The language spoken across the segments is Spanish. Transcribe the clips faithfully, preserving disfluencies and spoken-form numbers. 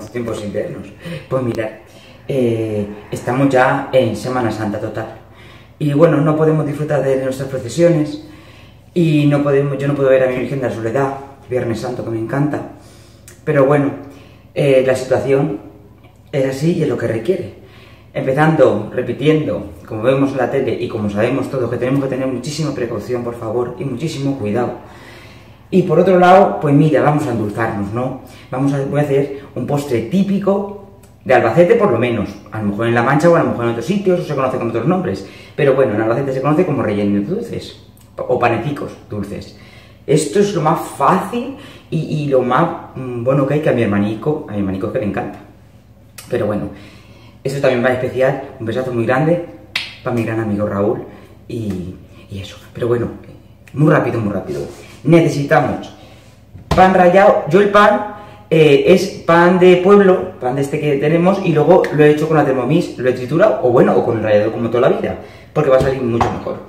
¿Cuánto tiempo sin vernos? Pues mirad, eh, estamos ya en Semana Santa total. Y bueno, no podemos disfrutar de nuestras procesiones. Y no podemos, yo no puedo ver a mi Virgen de la Soledad, Viernes Santo, que me encanta. Pero bueno, eh, la situación es así y es lo que requiere. Empezando, repitiendo, como vemos en la tele y como sabemos todos, que tenemos que tener muchísima precaución, por favor, y muchísimo cuidado. Y por otro lado, pues mira, vamos a endulzarnos, ¿no? Vamos a, voy a hacer un postre típico de Albacete, por lo menos. A lo mejor en La Mancha o a lo mejor en otros sitios, o se conoce con otros nombres. Pero bueno, en Albacete se conoce como rellenos dulces, o panecicos dulces. Esto es lo más fácil y, y lo más mmm, bueno que hay, que a mi hermanico, a mi hermanico que le encanta. Pero bueno, eso también va especial, un besazo muy grande para mi gran amigo Raúl y, y eso. Pero bueno, muy rápido, muy rápido. Necesitamos pan rallado. Yo el pan eh, es pan de pueblo, pan de este que tenemos, y luego lo he hecho con la Thermomix, lo he triturado, o bueno, o con el rallador como toda la vida, porque va a salir mucho mejor.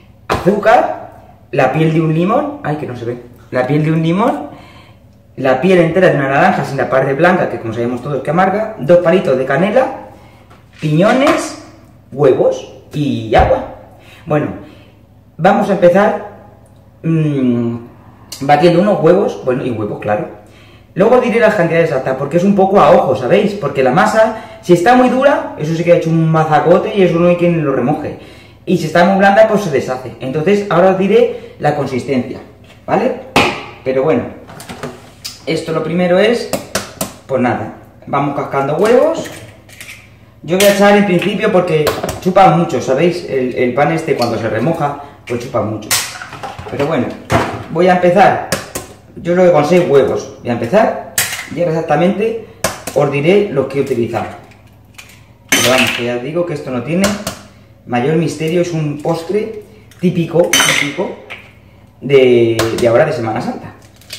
Azúcar, la piel de un limón, ay que no se ve, la piel de un limón, la piel entera de una naranja sin la parte blanca, que como sabemos todos que amarga, dos palitos de canela, piñones, huevos y agua. Bueno, vamos a empezar mmm, batiendo unos huevos, bueno, y huevos, claro. Luego diré las cantidades exactas, porque es un poco a ojo, ¿sabéis? Porque la masa, si está muy dura, eso sí que ha hecho un mazacote y eso no hay quien lo remoje. Y si está muy blanda, pues se deshace. Entonces, ahora os diré la consistencia, ¿vale? Pero bueno, esto lo primero es, pues nada, vamos cascando huevos. Yo voy a echar en principio porque chupa mucho, ¿sabéis? El, el pan este cuando se remoja, pues chupa mucho. Pero bueno, voy a empezar, yo lo que con seis huevos. Voy a empezar y ahora exactamente os diré los que he utilizado. Pero vamos, que ya os digo que esto no tiene mayor misterio, es un postre típico, típico de, de ahora de Semana Santa.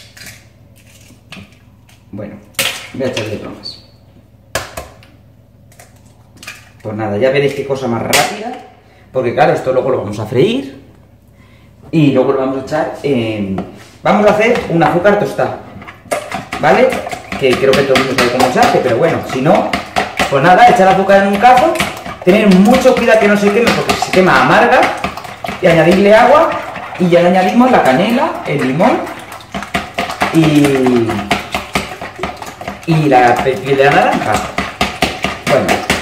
Bueno, voy a echarle bromas. Pues nada, ya veréis qué cosa más rápida, porque claro, esto luego lo vamos a freír y luego lo vamos a echar en... Vamos a hacer un azúcar tostado, ¿vale? Que creo que todo el mundo sabe cómo se hace, pero bueno, si no, pues nada, echar azúcar en un cazo, tener mucho cuidado que no se queme, porque si se quema amarga, y añadirle agua, y ya le añadimos la canela, el limón y, y la piel de la naranja. Bueno,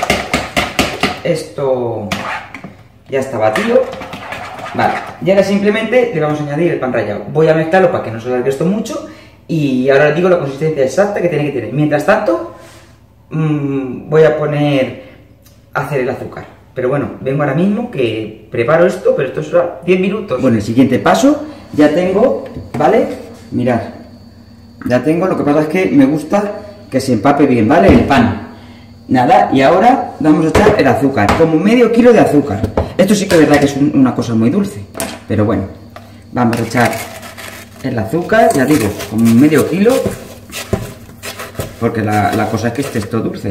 esto ya está batido. Vale, y ahora simplemente le vamos a añadir el pan rallado. Voy a mezclarlo para que no se alargue esto mucho y ahora os digo la consistencia exacta que tiene que tener. Mientras tanto, mmm, voy a poner a hacer el azúcar. Pero bueno, vengo ahora mismo que preparo esto, pero esto será diez minutos. Bueno, el siguiente paso ya tengo, ¿vale? Mirad, ya tengo, lo que pasa es que me gusta que se empape bien, ¿vale? El pan. Nada, y ahora vamos a echar el azúcar, como medio kilo de azúcar. Esto sí que es verdad que es un, una cosa muy dulce, pero bueno, vamos a echar el azúcar, ya digo, como medio kilo, porque la, la cosa es que esté esto dulce.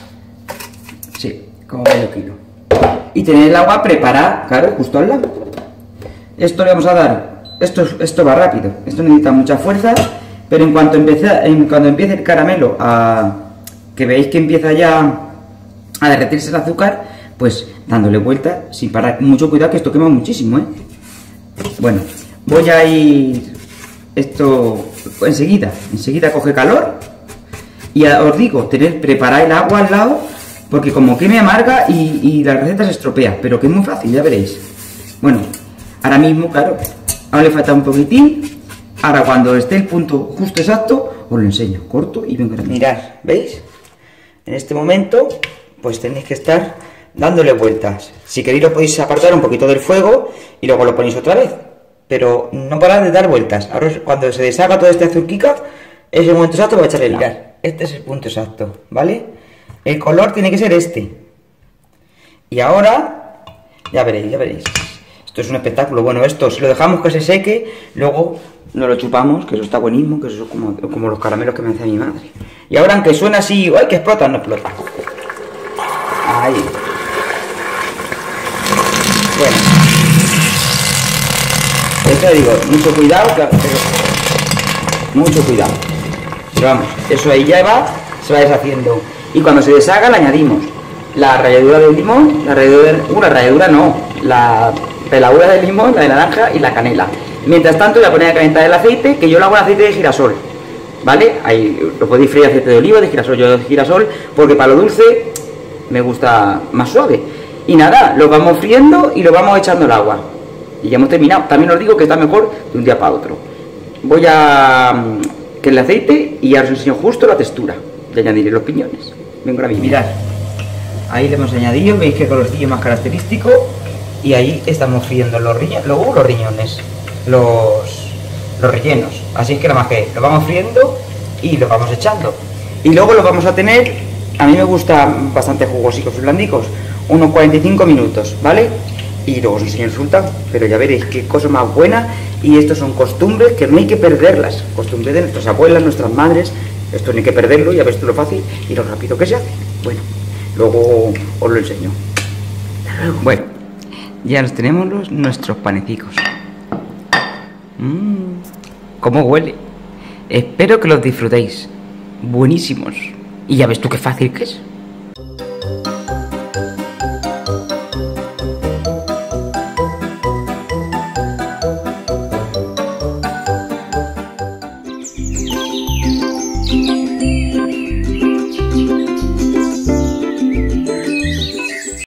Sí, como medio kilo. Y tener el agua preparada, claro, justo al lado. Esto le vamos a dar, esto, esto va rápido, esto necesita mucha fuerza, pero en cuanto empiece, en cuando empiece el caramelo a... que veis que empieza ya a derretirse el azúcar, pues dándole vuelta sin parar. Mucho cuidado que esto quema muchísimo, ¿eh? Bueno, voy a ir esto enseguida, enseguida coge calor y os digo, tener preparar el agua al lado porque como queme amarga y, y la receta se estropea, pero que es muy fácil, ya veréis. Bueno, ahora mismo, claro, ahora le falta un poquitín. Ahora cuando esté el punto justo exacto os lo enseño, corto y vengo a mirad, ¿veis? En este momento, pues tenéis que estar dándole vueltas. Si queréis lo podéis apartar un poquito del fuego y luego lo ponéis otra vez. Pero no parad de dar vueltas. Ahora cuando se deshaga todo este azúcar, es el momento exacto para echarle el agua. Este es el punto exacto, ¿vale? El color tiene que ser este. Y ahora, ya veréis, ya veréis. Esto es un espectáculo. Bueno, esto si lo dejamos que se seque, luego no lo chupamos, que eso está buenísimo, que eso es como, como los caramelos que me hace mi madre. Y ahora aunque suena así, ¡ay, que explota! No explota. Ahí. Bueno. Esto digo, mucho cuidado, claro, pero mucho cuidado. Pero vamos, eso ahí ya va se va deshaciendo. Y cuando se deshaga le añadimos la ralladura del limón, la ralladura, una ralladura no, la peladura del limón, la de naranja y la canela. Mientras tanto voy a poner a calentar el aceite, que yo lo hago en aceite de girasol, ¿vale? Ahí lo podéis freír aceite de oliva, de girasol, yo de girasol, porque para lo dulce me gusta más suave. Y nada, lo vamos friendo y lo vamos echando el agua. Y ya hemos terminado. También os digo que está mejor de un día para otro. Voy a... que el aceite y ya os enseño justo la textura. Y añadiré los piñones. Vengo ahora mismo. Mirad, ahí le hemos añadido, veis que colorcillo más característico. Y ahí estamos friendo los riñones, luego los riñones, los, los rellenos. Así es que nada más que lo vamos friendo y lo vamos echando. Y luego lo vamos a tener, a mí me gustan bastante jugosicos y blandicos, unos cuarenta y cinco minutos, ¿vale? Y luego os enseño el resultado, pero ya veréis qué cosa más buena. Y estos son costumbres que no hay que perderlas, costumbres de nuestras abuelas, nuestras madres. Esto no hay que perderlo, ya ves tú lo fácil y lo rápido que se hace. Bueno, luego os lo enseño. Bueno, ya nos tenemos los, nuestros panecicos. Mmm, cómo huele. Espero que los disfrutéis. Buenísimos. Y ya ves tú qué fácil que es.